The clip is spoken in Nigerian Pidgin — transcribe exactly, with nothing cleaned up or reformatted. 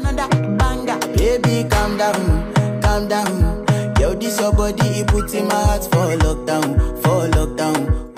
another banger. Baby, calm down, calm down. Yo, this your body, it puts in my heart for lockdown, for lockdown.